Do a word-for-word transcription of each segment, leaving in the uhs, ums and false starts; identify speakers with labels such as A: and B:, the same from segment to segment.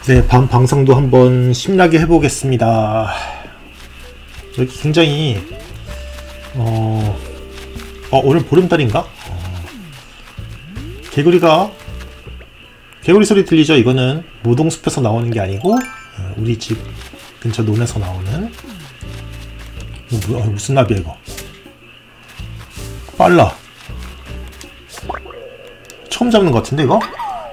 A: 네, 밤 방송도 한번 신나게 해보겠습니다. 여기 굉장히 어, 어 오늘 보름달인가? 어, 개구리가 개구리 소리 들리죠? 이거는 모동숲에서 나오는 게 아니고 어, 우리 집 근처 논에서 나오는 어, 뭐야, 무슨 나비야 이거? 빨라. 처음 잡는 것 같은데 이거?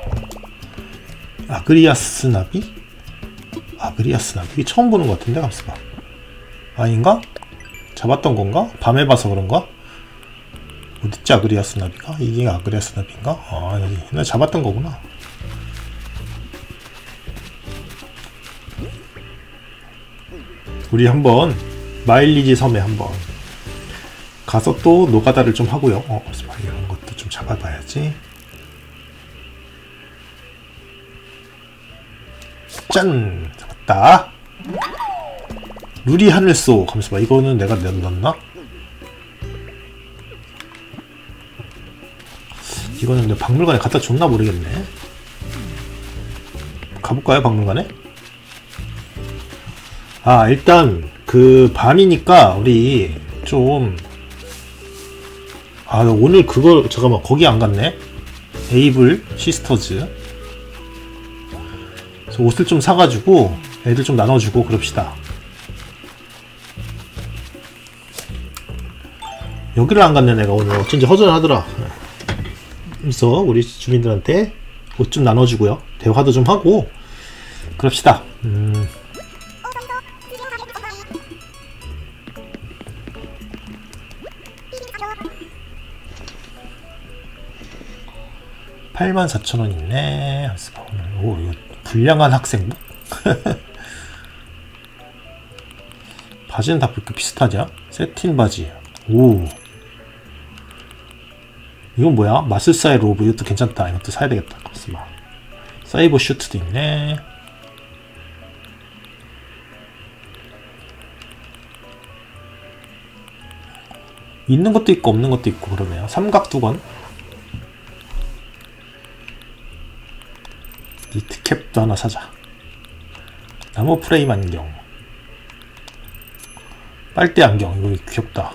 A: 아그리아스 나비? 아그리아스 나비? 이게 처음 보는 것 같은데? 잠시만. 아닌가? 잡았던 건가? 밤에 봐서 그런가? 어딨지 아그리아스 나비가? 이게 아그리아스 나비인가? 아 여기 옛날에 잡았던 거구나. 우리 한번 마일리지 섬에 한번 가서 또 노가다를 좀 하고요. 어, 이런 것도 좀 잡아봐야지. 짠! 잡았다. 루리 하늘소. 잠시만, 이거는 내가 넣었나? 이거는 내 박물관에 갖다 줬나 모르겠네. 가볼까요, 박물관에? 아, 일단 그 밤이니까 우리 좀 아, 오늘 그걸 잠깐만 거기 안 갔네. 에이블 시스터즈. 그래서 옷을 좀 사가지고 애들 좀 나눠주고 그럽시다. 여기를 안 갔네 내가 오늘. 어쩐지 허전하더라. 그래서 우리 주민들한테 옷 좀 나눠주고요. 대화도 좀 하고 그럽시다. 음. 팔만 사천 원 있네. 오, 이거 불량한 학생복? 바지는 다 그렇게 비슷하냐? 세틴 바지. 오. 이건 뭐야? 마술사의 로브. 이것도 괜찮다. 이것도 사야 되겠다. 잠시만. 사이버 슈트도 있네. 있는 것도 있고 없는 것도 있고 그러네요. 삼각두건. 니트캡도 하나 사자. 나무 프레임 안경. 빨대 안경. 이거 귀엽다.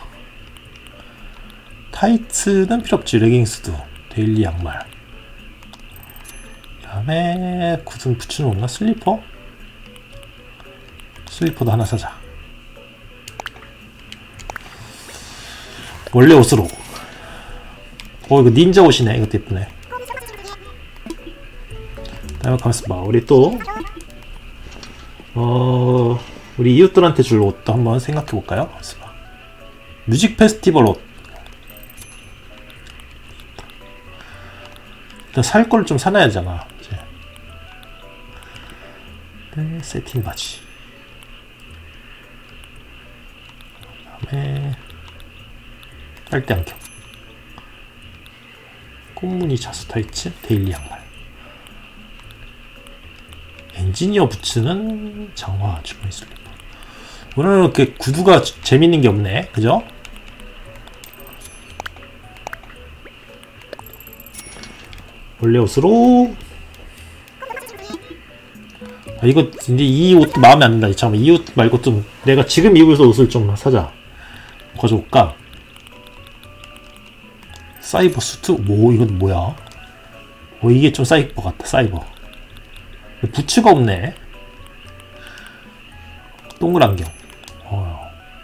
A: 타이츠는 필요 없지. 레깅스도. 데일리 양말. 그 다음에 굳은 부츠는 없나? 슬리퍼? 슬리퍼도 하나 사자. 원래 옷으로. 어 이거 닌자 옷이네. 이것도 예쁘네. 다음에 가만있어 봐. 우리 또 어... 우리 이웃들한테 줄 옷도 한번 생각해볼까요? 가만있어 봐. 뮤직 페스티벌 옷. 일단 살 걸 좀 사놔야 하잖아. 이제. 네, 세팅 바지. 그 다음에 빨대 안경. 꽃무늬 자수 타이츠. 데일리 양말. 엔지니어 부츠는 장화 주머니 슬리퍼. 오늘은 이렇게 구두가 재밌는 게 없네. 그죠? 원래 옷으로. 아, 이거 이제 이 옷도 마음에 안 든다. 잠깐만 이 옷 말고 좀 내가 지금 입을 옷을 좀 사자. 가져올까? 사이버 수트? 뭐 이건 뭐야? 어 이게 좀 사이버 같다. 사이버. 부츠가 없네. 동글 안경. 어.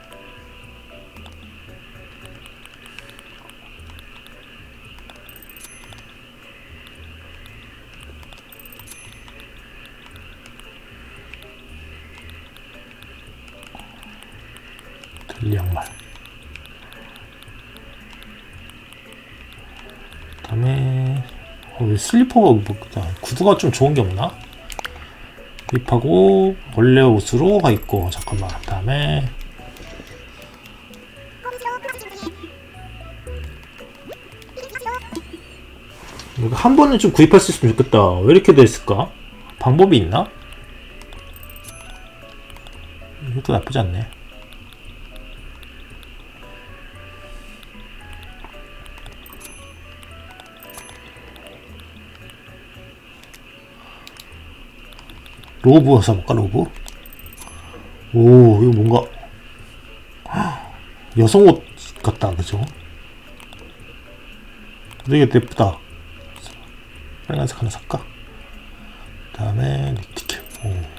A: 델리 양말. 그 다음에 어, 슬리퍼가 뭐, 구두가 좀 좋은 게 없나? 구입하고 원래 옷으로 가 있고. 잠깐만. 그 다음에 이거 한 번은 좀 구입할 수 있으면 좋겠다. 왜 이렇게 돼 있을까? 방법이 있나? 이것도 나쁘지 않네. 로브 사볼까, 로브? 오, 이거 뭔가 여성 옷 같다, 그죠? 근데 이게 예쁘다. 빨간색 하나 살까? 그 다음에 립티캡. 오.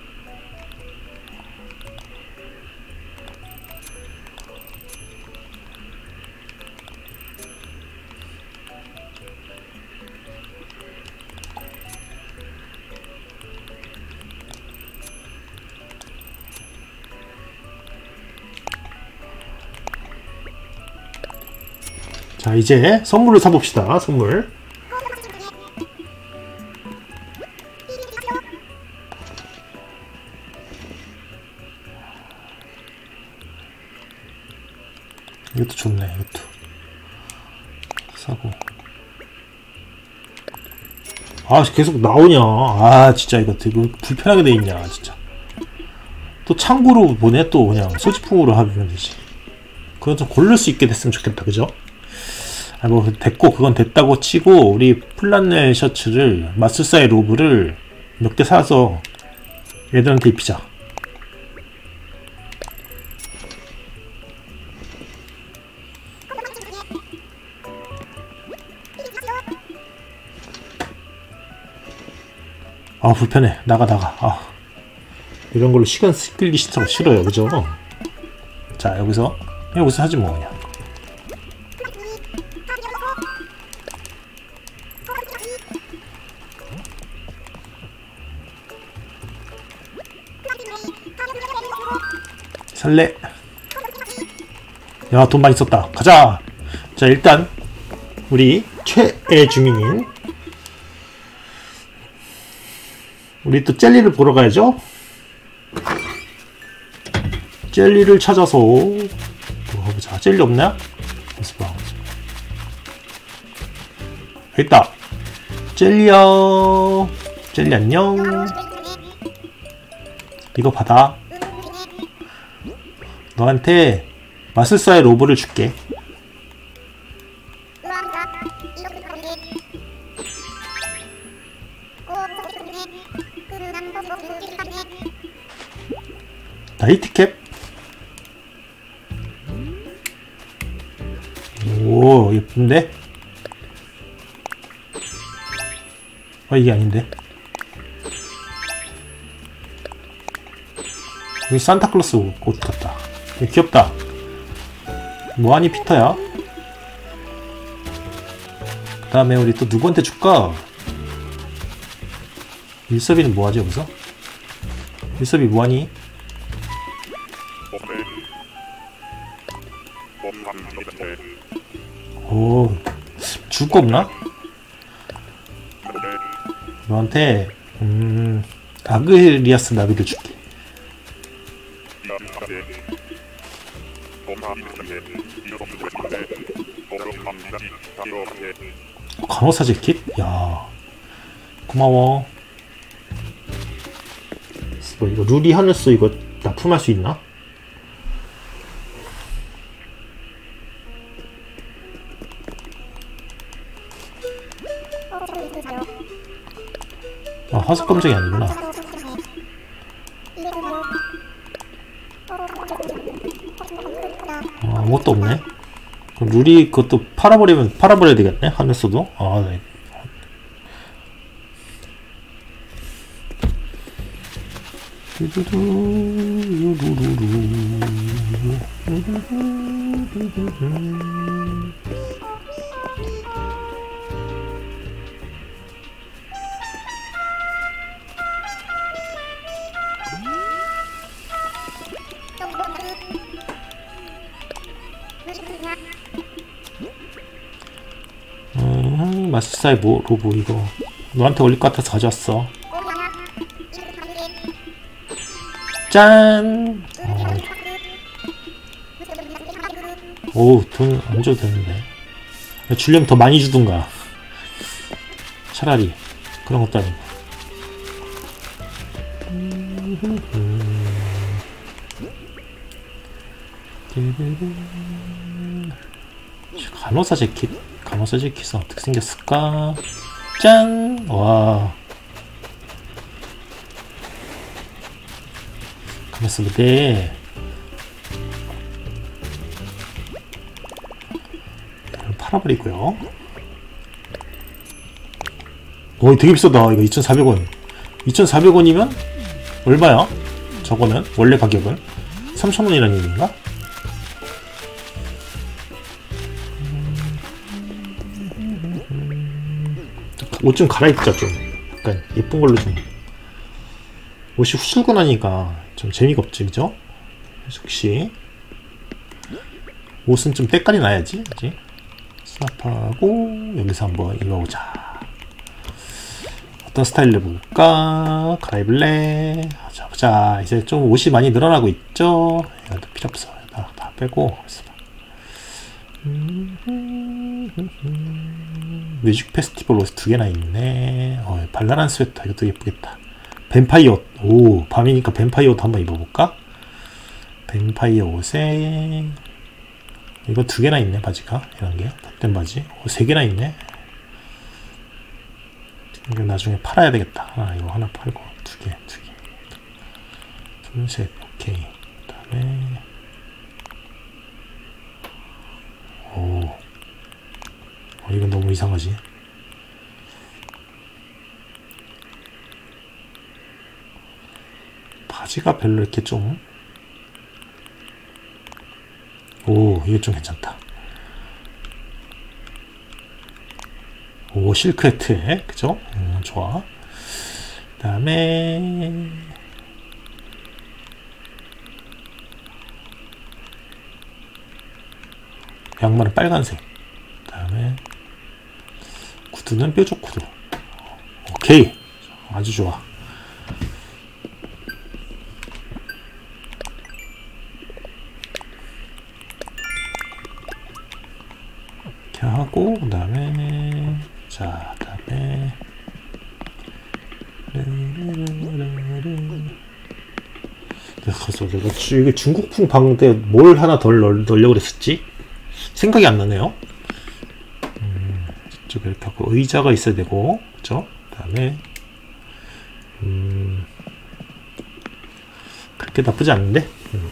A: 자, 이제 선물을 사봅시다. 선물. 이것도 좋네. 이것도 사고. 아, 계속 나오냐. 아, 진짜 이거 되게 불편하게 돼 있냐, 진짜. 또 창구로 보내. 또 그냥 소지품으로 하면 되지. 그건 좀 고를 수 있게 됐으면 좋겠다, 그죠? 아, 뭐 됐고, 그건 됐다고 치고 우리 플란넬 셔츠를, 마술사의 로브를 몇 개 사서 얘들한테 입히자. 아, 불편해. 나가 나가. 아, 이런 걸로 시간 끌기 싫어요, 그죠? 자, 여기서 여기서 하지 뭐. 그냥 살래. 야, 돈 많이 썼다. 가자. 자, 일단 우리 최애 주민인 우리 또 젤리를 보러 가야죠. 젤리를 찾아서 보자. 젤리 없나? 있다. 젤리야. 젤리 안녕. 이거 받아. 너한테 마술사의 로브를 줄게. 나이트캡. 오, 예쁜데? 아, 이게 아닌데. 여기 산타클로스 옷 같다. 귀엽다. 뭐하니 피터야? 그 다음에 우리 또 누구한테 줄까? 일섭이는 뭐하지 여기서? 일섭이 뭐하니? 오, 줄 거 없나? 너한테 음 아그리아스 나비를 줄게. 간호사 재킷? 야, 고마워. 뭐 이거 루리 하늘소 이거 납품할 수 있나? 아, 화석 검정이 아니구나. 아, 아무것도 없네. 그럼 루리 그것도 팔아버리면 팔아버려야 되겠네. 하늘소도. 아, 네. 음, 마술사의 뭐, 로브 이거 너한테 어울릴 것 같아서 가져왔어. 짠! 어. 오우, 돈 안 줘도 되는데. 주려면 더 많이 주든가. 차라리 그런 것도 아니고. 간호사 재킷? 간호사 재킷은 어떻게 생겼을까? 짠! 와. 가만있어 보대. 팔아버리고요. 오, 되게 비싸다. 이거 이천사백 원. 이천사백 원이면 얼마야? 저거는 원래 가격은 삼천 원이라는 얘기인가? 옷 좀 갈아입자. 좀 약간 예쁜 걸로 좀. 옷이 후줄근하니까 좀 재미가 없지, 그죠? 혹시 옷은 좀 때깔이 나야지, 그지? 스납하고 여기서 한번 입어보자. 어떤 스타일로 해볼까? 갈아입을래? 자, 보자. 이제 좀 옷이 많이 늘어나고 있죠? 이것도 필요 없어. 다, 다 빼고. 뮤직 페스티벌 옷이 두 개나 있네. 어, 발랄한 스웨터. 이것도 예쁘겠다. 뱀파이어 옷. 오, 밤이니까 뱀파이어 옷 한번 입어볼까? 뱀파이어 옷에 이거 두 개나 있네. 바지가 이런 게 덧된 바지. 오, 세 개나 있네. 이거 나중에 팔아야 되겠다. 하나, 이거 하나 팔고 두 개, 두 개, 둘, 셋. 오케이. 그다음에 오, 어, 이건 너무 이상하지. 바지가 별로 이렇게 좀, 오, 이게 좀 괜찮다. 오, 실크 혜트에, 그죠? 음, 좋아. 그 다음에 양말은 빨간색. 그 다음에 구두는 뾰족 구두. 오케이, 아주 좋아. 이렇게 하고, 그 다음에 자, 그 다음에 내가 이게 중국풍 방 때 뭘 하나 덜 넣으려고 그랬었지? 생각이 안 나네요. 음, 이쪽에 이렇게 하고 의자가 있어야 되고, 그죠? 그 다음에 음, 그렇게 나쁘지 않은데. 음.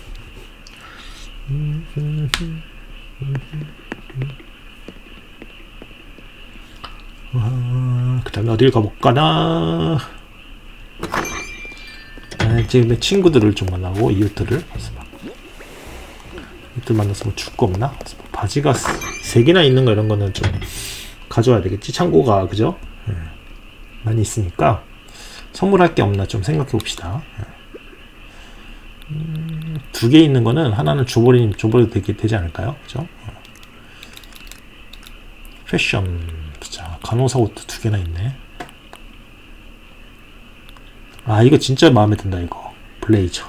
A: 음, 음, 음, 음, 음. 아, 그 다음에 어딜 가볼까나. 아, 지금 내 친구들을 좀 만나고 이웃들을 이웃들 만나서 뭐 줄 거 없나? 바지가 세 개나 있는 거 이런 거는 좀 가져와야 되겠지. 창고가, 그죠? 네. 많이 있으니까 선물할 게 없나 좀 생각해 봅시다. 음, 두 개 있는 거는 하나는 줘버리면 줘버려도 되게 되지 않을까요? 그죠? 패션. 자, 간호사 옷도 두 개나 있네. 아, 이거 진짜 마음에 든다. 이거 블레이저.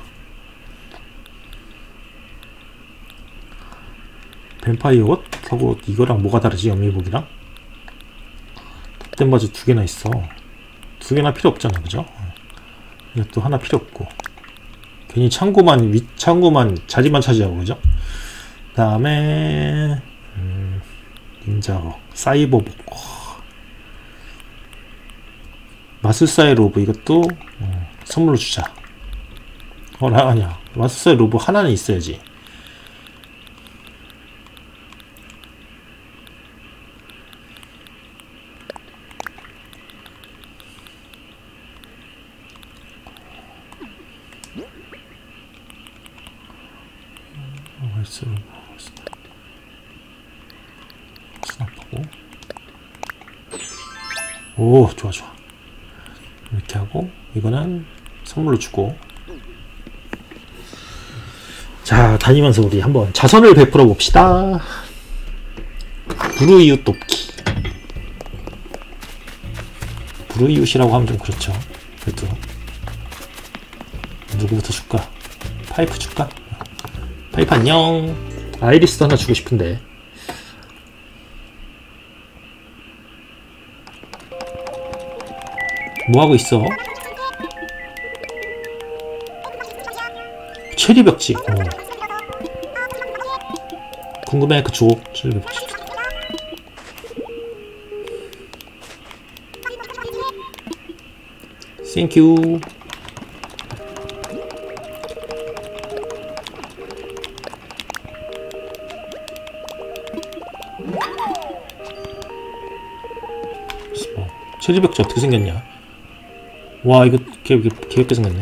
A: 뱀파이어 옷 하고 이거랑 뭐가 다르지? 영미복이랑 덧된 바지 두 개나 있어. 두 개나 필요 없잖아, 그죠? 이것도 하나 필요 없고 괜히 창고만 윗 창고만 자리만 차지하고, 그죠? 그 다음에 음, 닌자거 사이버복. 마술사의 로브. 이것도 어, 선물로 주자. 어, 나 아니야. 마술사의 로브 하나는 있어야지. 오, 좋아 좋아. 이렇게 하고 이거는 선물로 주고. 자, 다니면서 우리 한번 자선을 베풀어 봅시다. 불우이웃 돕기. 불우이웃이라고 하면 좀 그렇죠. 그래도 누구부터 줄까? 파이프 줄까? 파이프 안녕. 아이리스도 하나 주고 싶은데. 뭐하고 있어? 체리벽지. 어. 궁금해. 그 줘. 체리벽지. 땡큐. 체리백지 어떻게 생겼냐? 와 이거 개, 개, 귀엽게 생겼네.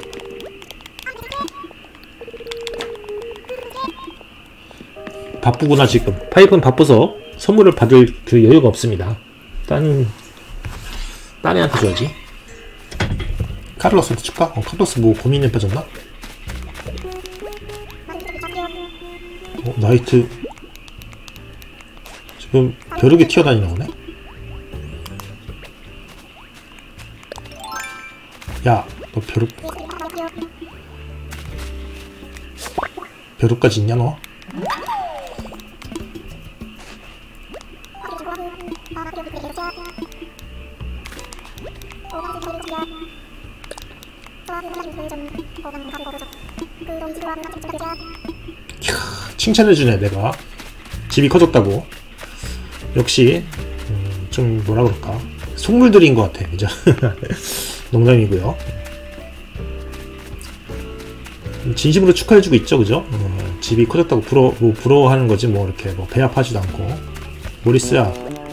A: 바쁘구나 지금. 파이프는 바빠서 선물을 받을 그 여유가 없습니다. 딴 딴 애한테 줘야지. 카를로스한테 줄까? 어, 카를로스 뭐 고민에 빠졌나? 어, 나이트 지금 벼룩이 튀어다니는 거네? 야, 너 벼룩 벼룩까지 있냐 너? 이야, 칭찬해주네 내가. 집이 커졌다고. 역시 음, 좀 뭐라 그럴까, 속물들인 것 같아. 그죠? 농담이고요. 진심으로 축하해주고 있죠, 그죠? 어, 집이 커졌다고 부러, 뭐 부러워하는 거지 뭐 이렇게 뭐 배합하지도 않고. 모리스야,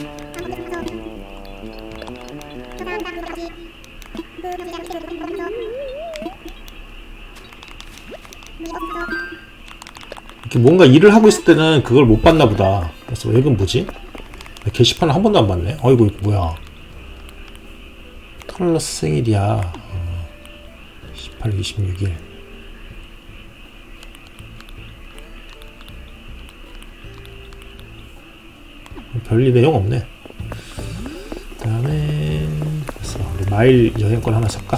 A: 이렇게 뭔가 일을 하고 있을 때는 그걸 못 봤나 보다. 그래서 이건 뭐지? 게시판을 한 번도 안 봤네. 어이구 이거 뭐야? 컬러스 생일이야. 어, 십팔, 이십육 일. 별일 내용 없네. 그 다음에 그래서 우리 마일 여행권 하나 살까?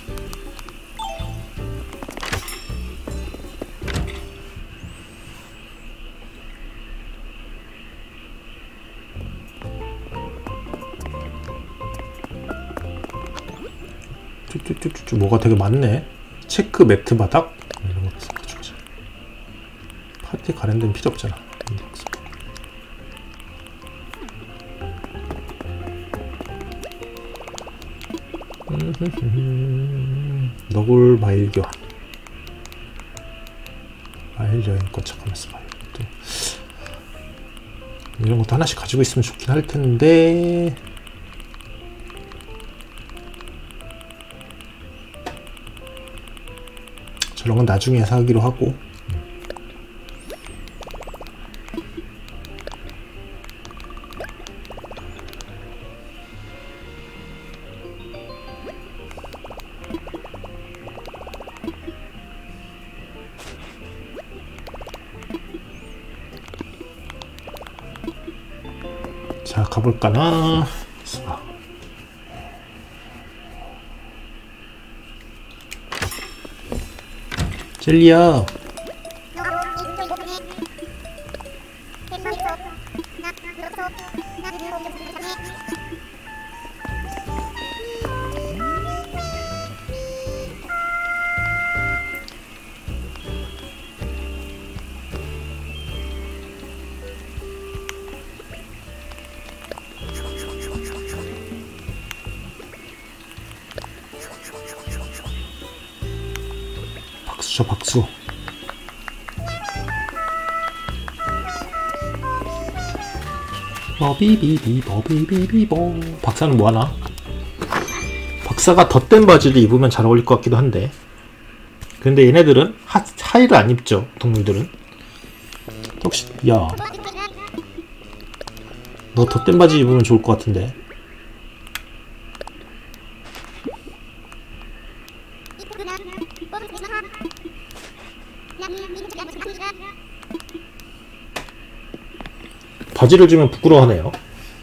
A: 쭈쭈쭈쭈 뭐가 되게 많네. 체크 매트 바닥 이런 거 가져가자. 파티 가랜드는 필요 없잖아. 너굴 마일 교환. 마일 여행권 잠깐만서 마일 또 이런 것도 하나씩 가지고 있으면 좋긴 할 텐데. 저런 건 나중에 사기로 하고. 자, 가볼까나. 젤리야. 박수쳐 박수. 버비비비 버비비비보. 박사는 뭐하나? 박사가 덧된 바지를 입으면 잘 어울릴 것 같기도 한데. 근데 얘네들은 하, 하의를 안 입죠. 동물들은. 혹시 야, 너 덧된 바지 입으면 좋을 것 같은데. 바지를 주면 부끄러워하네요.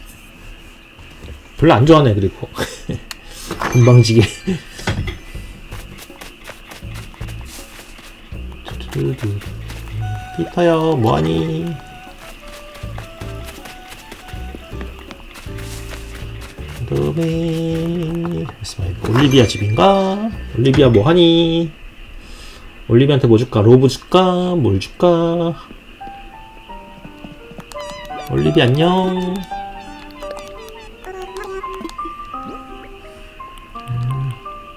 A: 별로 안 좋아하네. 그리고 금방지게. 피터야 뭐하니? 그다음에 올리비아 집인가? 올리비아 뭐하니? 올리비아한테 뭐 줄까? 로브 줄까? 뭘 줄까? 올리비 안녕. 음.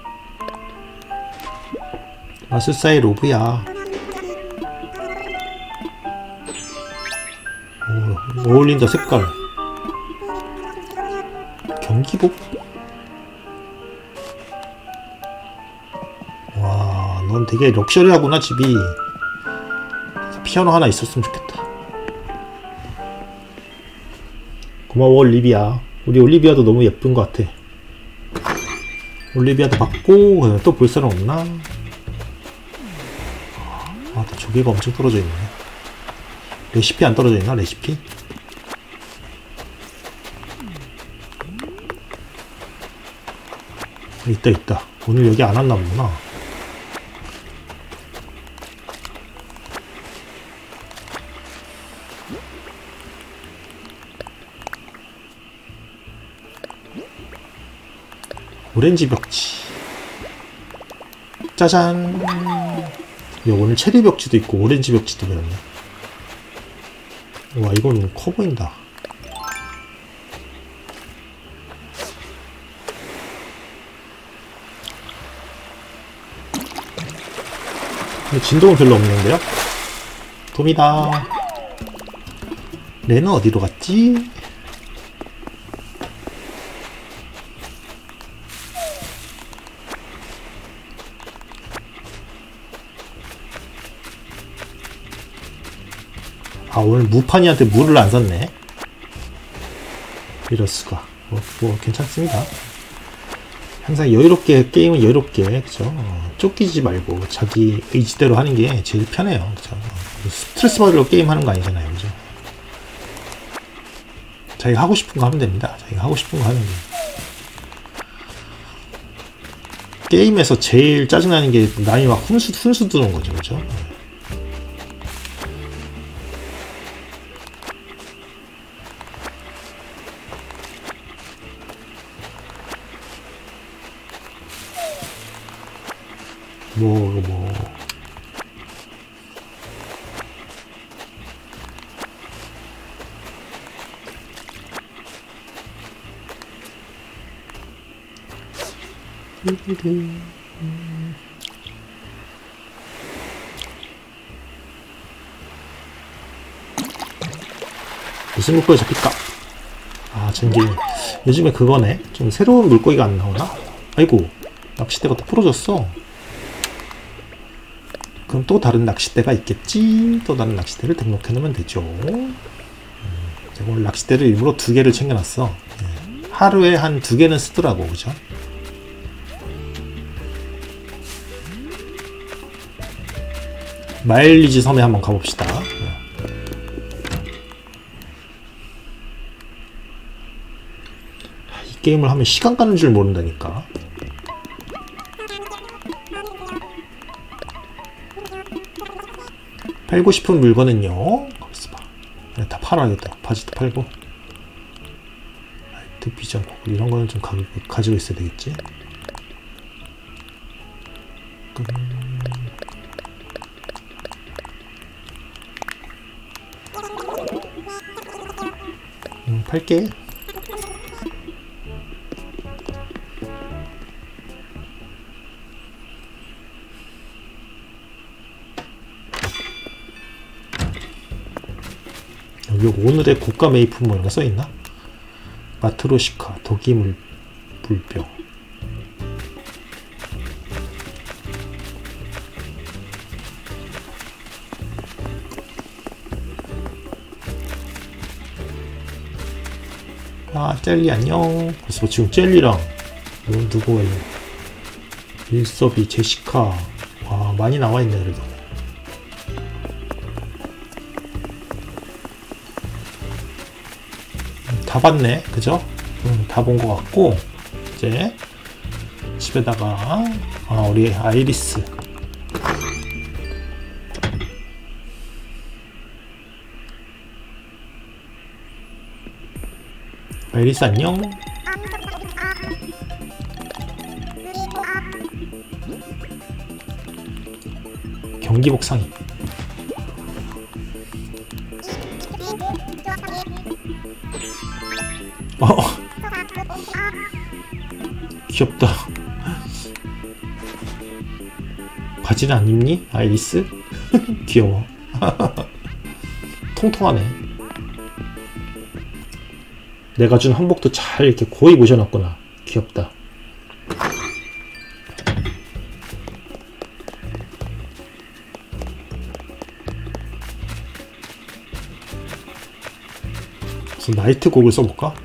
A: 마술사의 로브야. 오, 어울린다 색깔. 경기복? 넌 되게 럭셔리하구나 집이. 피아노 하나 있었으면 좋겠다. 고마워 올리비아. 우리 올리비아도 너무 예쁜 것 같아. 올리비아도 받고 또 볼 사람 없나? 아, 또 조개가 엄청 떨어져 있네. 레시피 안 떨어져 있나? 레시피? 있다 있다. 오늘 여기 안 왔나 보구나. 오렌지 벽지. 짜잔. 야, 오늘 체리 벽지도 있고 오렌지 벽지도 배웠네. 와, 이건 커 보인다. 근데 진동은 별로 없는데요? 돔이다. 레는 어디로 갔지? 아, 오늘 무판이한테 물을 안 샀네. 이럴수가. 뭐, 뭐 괜찮습니다. 항상 여유롭게, 게임은 여유롭게, 그죠? 어, 쫓기지 말고 자기 의지대로 하는 게 제일 편해요. 그죠? 스트레스 받으려고 게임 하는 거 아니잖아요. 그죠? 자기가 하고 싶은 거 하면 됩니다. 자기가 하고 싶은 거 하면 돼요. 게임에서 제일 짜증나는 게 남이 막 훈수, 훈수 두는 거죠. 그죠? 뭐, 뭐. 무슨 물고기 잡힐까? 아, 전기. 요즘에 그거네. 좀 새로운 물고기가 안 나오나? 아이고, 낚싯대가 또 부러졌어. 그럼 또 다른 낚싯대가 있겠지? 또 다른 낚싯대를 등록해 놓으면 되죠. 음, 제가 오늘 낚싯대를 일부러 두 개를 챙겨놨어. 네. 하루에 한 두 개는 쓰더라고, 그죠? 마일리지 섬에 한번 가봅시다. 네. 이 게임을 하면 시간 가는 줄 모른다니까. 팔고 싶은 물건은요. 가만있어 봐. 다 팔아야겠다. 바지도 팔고. 라이트 비전 고글 이런 거는 좀 가, 가지고 있어야 되겠지. 음, 팔게. 여기 오늘의 고가 메이품 뭐 이런 거 써있나? 마트로시카, 독이물, 불병. 아, 젤리 안녕. 그래서 지금 젤리랑 누구예요? 일섭이, 제시카. 와, 많이 나와있네 그래도. 다 봤네, 그죠? 음, 다 본 것 같고, 이제 집에다가 아, 우리 아이리스 아이리스 안녕. 경기복 상의. 어, 귀엽다. 바지는 안 입니? 아이리스? 귀여워. 통통하네. 내가 준 한복도 잘 이렇게 고이 모셔놨구나. 귀엽다. 무슨 나이트 곡을 써볼까?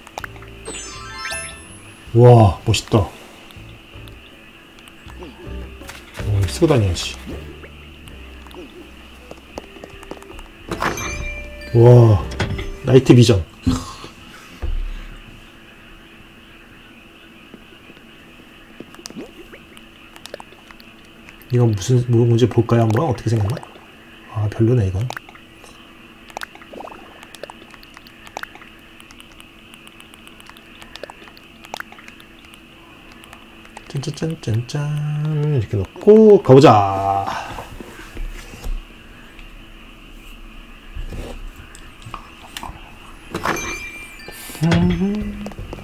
A: 와, 멋있다. 어, 쓰고 다녀야지. 와, 나이트 비전. 이건 무슨 뭐 문제 볼까요 한번? 어떻게 생겼나? 아, 별로네 이건. 짠짠짠짠 이렇게 넣고 가보자. 음.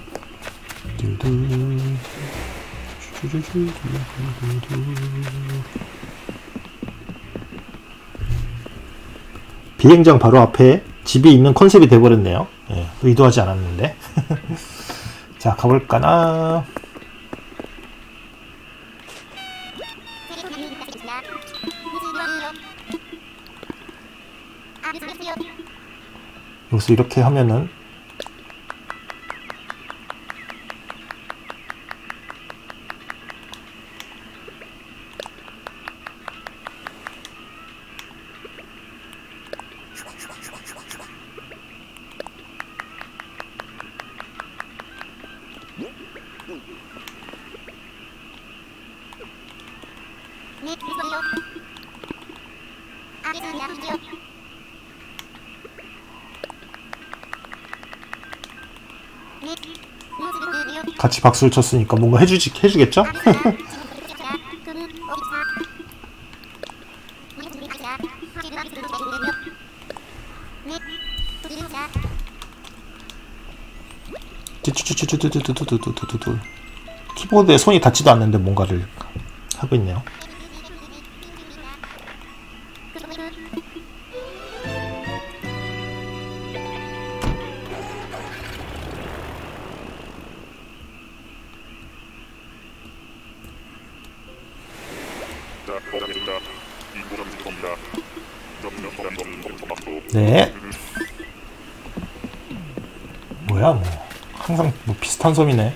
A: 비행장 바로 앞에 집이 있는 컨셉이 돼버렸네요. 예, 의도하지 않았는데. 자, 가볼까나. 여기서 이렇게 하면은 같이 박수를 쳤으니까 뭔가 해주지, 해주겠죠? 키보드에 손이 닿지도 않는데 뭔가를 하고 있네요. 네. 뭐야, 뭐 항상 뭐 비슷한 섬이네.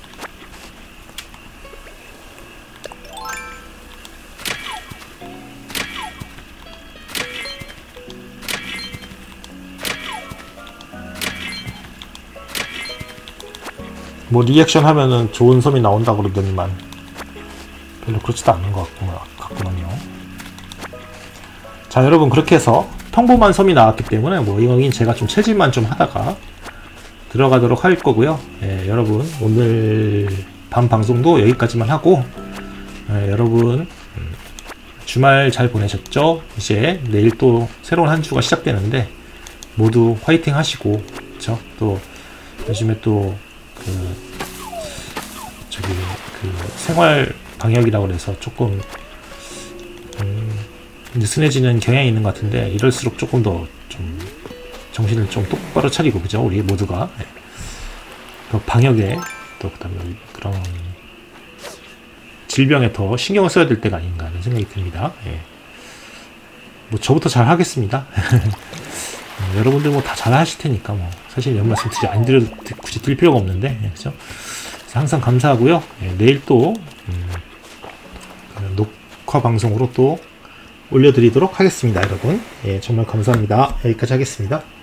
A: 뭐 리액션 하면은 좋은 섬이 나온다 그러더니만 별로 그렇지도 않은 것 같구만요. 자, 여러분, 그렇게 해서 평범한 섬이 나왔기 때문에 뭐 여긴 제가 좀 채질만 좀 하다가 들어가도록 할 거고요. 예, 여러분, 오늘 밤 방송도 여기까지만 하고, 예, 여러분 주말 잘 보내셨죠? 이제 내일 또 새로운 한 주가 시작되는데 모두 화이팅 하시고, 그쵸? 또 요즘에 또 그 저기 그 생활 방역이라고 그래서 조금 음, 느슨해지는 경향이 있는 것 같은데, 이럴수록 조금 더 좀 정신을 좀 똑바로 차리고, 그죠? 우리 모두가 네. 또 방역에 또 그다음에 그런 질병에 더 신경을 써야 될 때가 아닌가 하는 생각이 듭니다. 예. 뭐 저부터 잘 하겠습니다. 음, 여러분들 뭐 다 잘 하실 테니까 뭐 사실 이런 말씀 드리 안 드려도 굳이 드릴 필요가 없는데, 예, 그죠? 그래서 항상 감사하고요. 예, 내일 또 음, 그 녹화 방송으로 또 올려드리도록 하겠습니다, 여러분. 예, 정말 감사합니다. 여기까지 하겠습니다.